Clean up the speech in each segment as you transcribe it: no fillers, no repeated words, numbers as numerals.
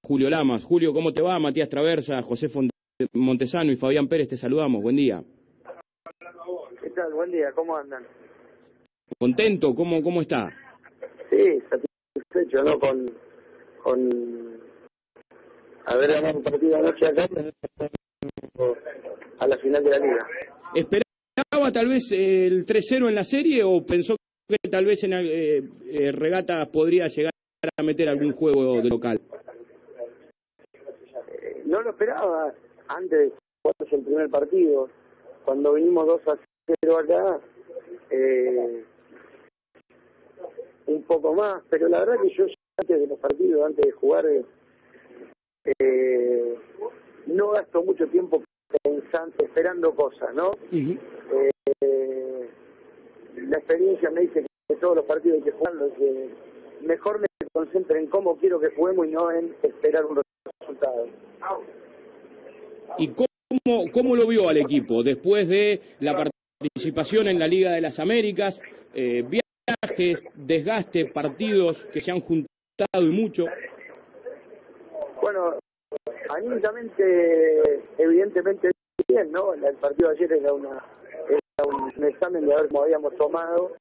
Julio Lamas. Julio, ¿cómo te va? Matías Traversa, José Montesano y Fabián Pérez, te saludamos. Buen día. ¿Qué tal? Buen día, ¿cómo andan? ¿Contento? ¿Cómo está? Sí, satisfecho, ¿no? Con haber ganado un partido anoche acá a la final de la liga. ¿Esperaba tal vez el 3-0 en la serie o pensó que tal vez en Regata podría llegar a meter algún juego de local? No lo esperaba antes de jugarse el primer partido. Cuando vinimos 2-0 acá, un poco más, pero la verdad que yo antes de los partidos, antes de jugar, no gasto mucho tiempo pensando, esperando cosas, ¿no? La experiencia me dice que todos los partidos hay que jugarlos, que mejor me concentro en cómo quiero que juguemos y no en esperar un resultado. ¿Y cómo lo vio al equipo después de la participación en la Liga de las Américas? Viajes, desgaste, partidos que se han juntado y mucho. Bueno, anímicamente, evidentemente bien, ¿no? El partido de ayer era un examen de ver cómo habíamos tomado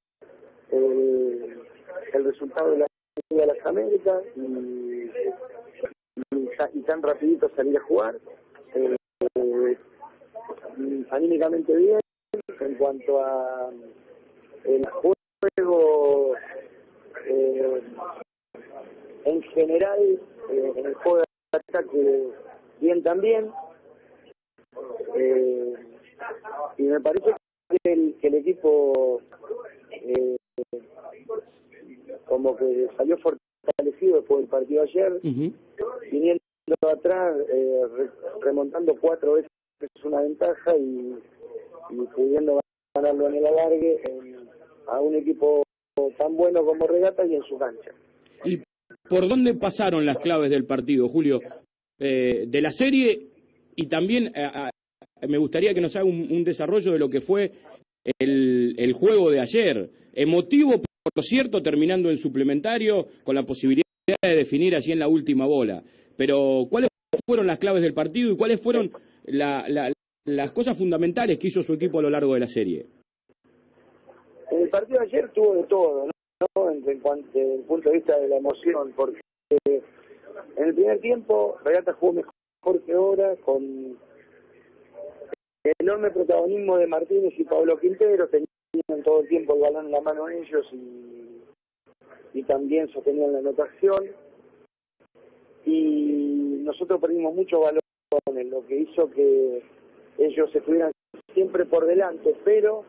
el resultado de la Liga de las Américas y tan rapidito salir a jugar. Anímicamente bien. En cuanto a el juego en general, en el juego de ataque bien también, y me parece que el equipo como que salió fortalecido después del partido de ayer, viniendo atrás, remontando 4 veces una ventaja y pudiendo ganarlo en el alargue a un equipo tan bueno como Regata y en su cancha. ¿Y por dónde pasaron las claves del partido, Julio? De la serie y también me gustaría que nos haga un desarrollo de lo que fue el juego de ayer. Emotivo, por cierto, terminando en suplementario con la posibilidad de definir allí en la última bola. Pero ¿cuáles fueron las claves del partido y cuáles fueron las cosas fundamentales que hizo su equipo a lo largo de la serie? En el partido de ayer tuvo de todo, ¿no? En cuanto desde el punto de vista de la emoción, porque en el primer tiempo Regata jugó mejor que ahora, con el enorme protagonismo de Martínez y Pablo Quintero, tenían todo el tiempo el balón en la mano ellos y también sostenían la anotación, y nosotros perdimos mucho balón, lo que hizo que ellos estuvieran siempre por delante, pero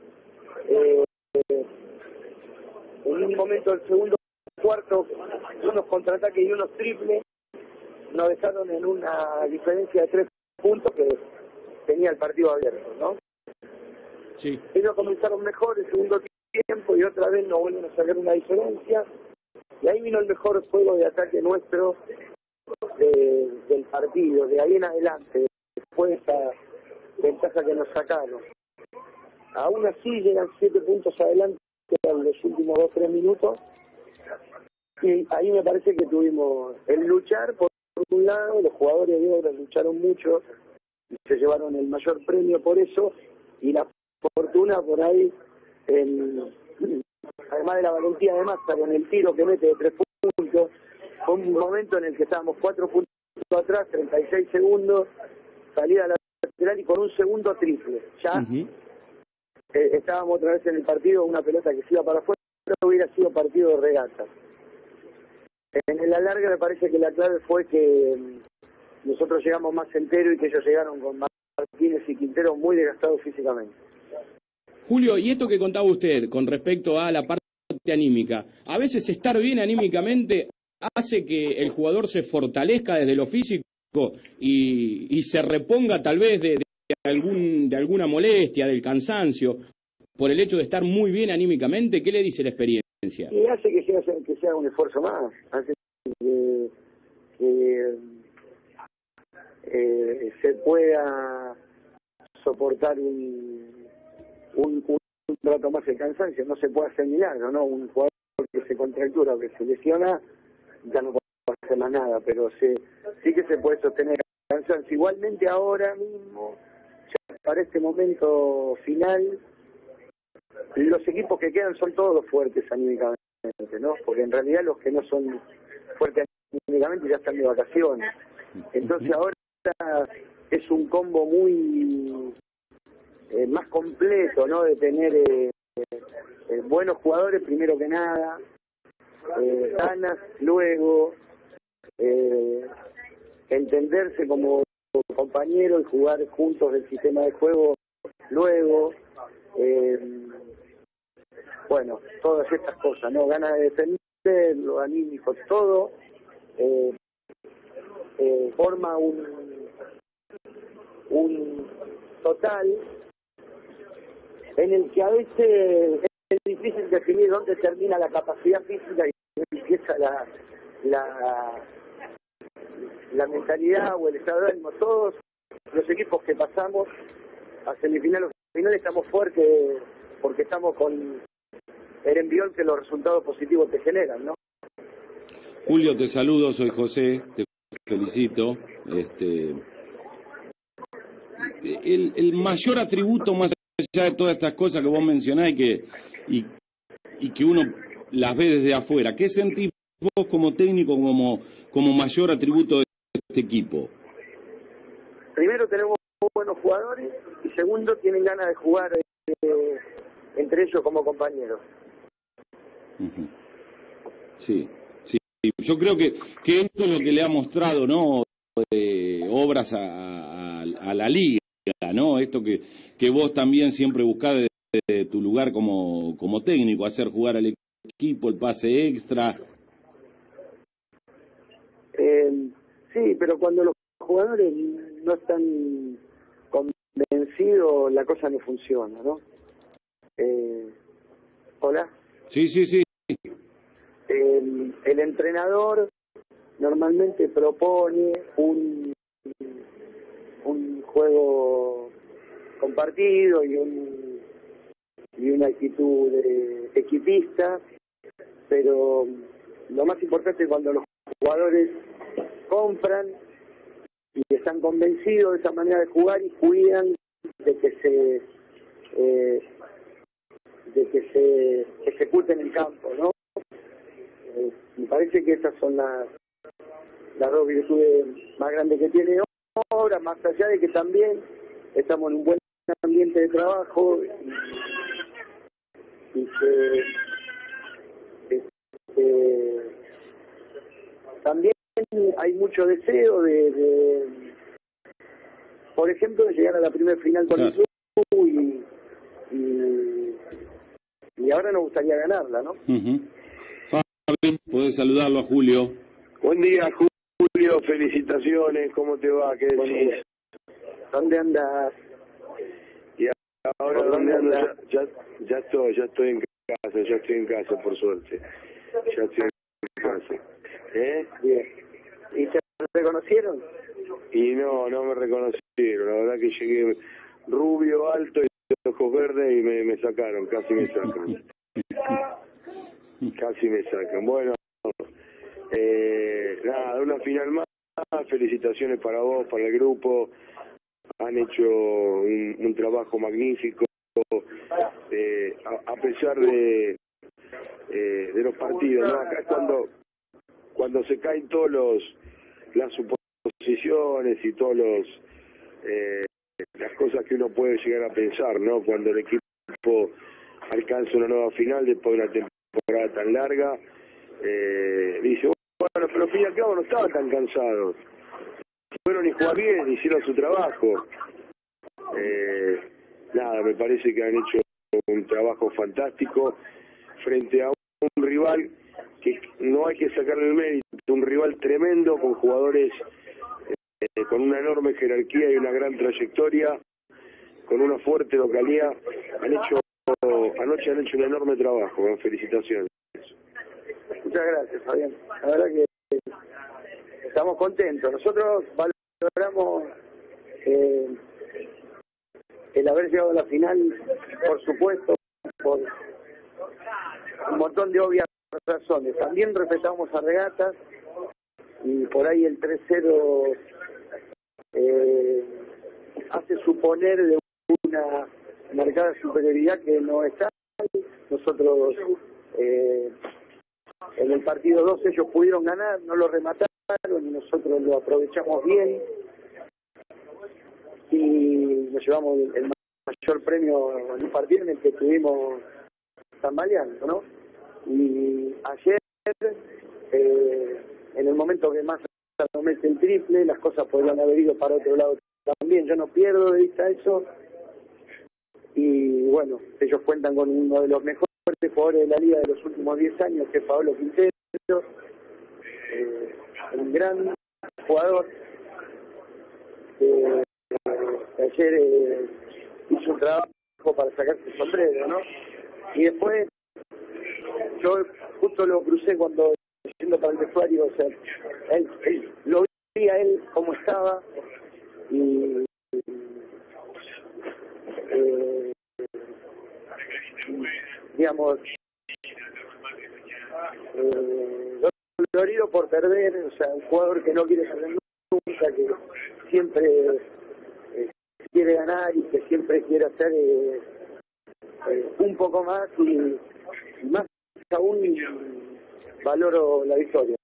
en un momento del segundo cuarto, unos contraataques y unos triples nos dejaron en una diferencia de 3 puntos que tenía el partido abierto, ¿no? Sí. Ellos comenzaron mejor el segundo tiempo y otra vez nos vuelven a sacar una diferencia, y ahí vino el mejor juego de ataque nuestro del partido, de ahí en adelante, después de esa ventaja que nos sacaron. Aún así llegan 7 puntos adelante en los últimos 2-3 minutos, y ahí me parece que tuvimos el luchar por un lado, los jugadores de obra lucharon mucho y se llevaron el mayor premio por eso, y la fortuna por ahí, además de la valentía de Massa con el tiro que mete de 3 puntos, fue un momento en el que estábamos 4 puntos atrás, 36 segundos, salida a la lateral y con un segundo triple. Ya estábamos otra vez en el partido, una pelota que se iba para afuera, pero hubiera sido partido de Regata. En el alargue me parece que la clave fue que nosotros llegamos más enteros y que ellos llegaron con Martínez y Quintero muy desgastados físicamente. Julio, y esto que contaba usted con respecto a la parte anímica, a veces estar bien anímicamente hace que el jugador se fortalezca desde lo físico y se reponga tal vez de alguna molestia, del cansancio, por el hecho de estar muy bien anímicamente. ¿Qué le dice la experiencia? Y hace que sea un esfuerzo más, hace que se pueda soportar un rato más el cansancio. No se puede hacer milagro, ¿no? Un jugador que se contractura o que se lesiona ya no puede hacer más nada, pero se sí que se puede sostener el cansancio. Igualmente ahora mismo, ya para este momento final, los equipos que quedan son todos fuertes anímicamente, ¿no? Porque en realidad los que no son fuertes anímicamente ya están de vacaciones. Entonces ahora es un combo muy más completo, ¿no? De tener buenos jugadores primero que nada, ganas luego, entenderse como compañeros y jugar juntos el sistema de juego luego, bueno, todas estas cosas, ¿no? Ganas de defender, lo anímico, todo forma un total en el que a veces es difícil definir dónde termina la capacidad física y empieza la mentalidad o el estado de ánimo. Todos los equipos que pasamos a semifinales o finales estamos fuertes porque estamos con el envión que los resultados positivos te generan, ¿no? Julio, te saludo, soy José, te felicito. El mayor atributo, más allá de todas estas cosas que vos mencionás y que uno las ve desde afuera, ¿qué sentís vos como técnico como mayor atributo de este equipo? Primero, tenemos buenos jugadores, y segundo, tienen ganas de jugar entre ellos como compañeros. Uh-huh. Sí. Yo creo que esto es lo que le ha mostrado, ¿no? Obras a la liga, ¿no? Esto que vos también siempre buscás desde tu lugar como técnico, hacer jugar al equipo, el pase extra. Sí, pero cuando los jugadores no están convencidos, la cosa no funciona, ¿no? ¿Hola? Sí. El entrenador normalmente propone un juego compartido y una actitud equipista, pero lo más importante es cuando los jugadores compran y están convencidos de esa manera de jugar y cuidan de que se ejecute en el campo, ¿no? Me parece que esas son las dos virtudes más grandes que tiene ahora, más allá de que también estamos en un buen ambiente de trabajo y que también hay mucho deseo por ejemplo, de llegar a la primera final con el club y ahora nos gustaría ganarla, ¿no? Uh-huh. Fabi, podés saludarlo a Julio. Buen día, Julio, felicitaciones, ¿cómo te va? ¿Qué decís? ¿Dónde andas? Y ahora, ¿dónde andas? Ya estoy en casa, por suerte. Ya estoy en casa. Bien. ¿Y te reconocieron? Y no me reconocieron, la verdad que llegué rubio, alto y de ojos verdes y me sacaron, casi me sacan. Bueno, nada, una final más, felicitaciones para vos, para el grupo, han hecho un trabajo magnífico, a pesar de los partidos, ¿no? Acá es cuando se caen las suposiciones y todos las cosas que uno puede llegar a pensar, ¿no? Cuando el equipo alcanza una nueva final después de una temporada tan larga, dice, bueno, pero al fin y al cabo no estaban tan cansados, fueron y jugaron bien, hicieron su trabajo. Nada, me parece que han hecho un trabajo fantástico frente a un rival que no hay que sacarle el mérito, un rival tremendo con jugadores con una enorme jerarquía y una gran trayectoria, con una fuerte localidad. Anoche han hecho un enorme trabajo, felicitaciones. Muchas gracias, Fabián. La verdad que estamos contentos. Nosotros valoramos el haber llegado a la final, por supuesto, por un montón de obvias razones. También respetamos a Regatas y por ahí el 3-0 hace suponer de una marcada superioridad que no está. Nosotros en el partido 2 ellos pudieron ganar, no lo remataron y nosotros lo aprovechamos bien y nos llevamos el mayor premio en un partido en el que estuvimos tambaleando, ¿no? Y ayer, en el momento que más no mete el triple, las cosas podrían haber ido para otro lado también. Yo no pierdo de vista eso. Y bueno, ellos cuentan con uno de los mejores jugadores de la liga de los últimos 10 años, que es Pablo Quintero, un gran jugador que ayer hizo un trabajo para sacarse el sombrero, ¿no? Y después yo justo lo crucé cuando yendo para el vestuario, o sea, él lo vi a él como estaba y digamos, dolorido por perder, o sea, un jugador que no quiere perder nunca, que siempre quiere ganar y que siempre quiere hacer un poco más y más aún valoro la victoria.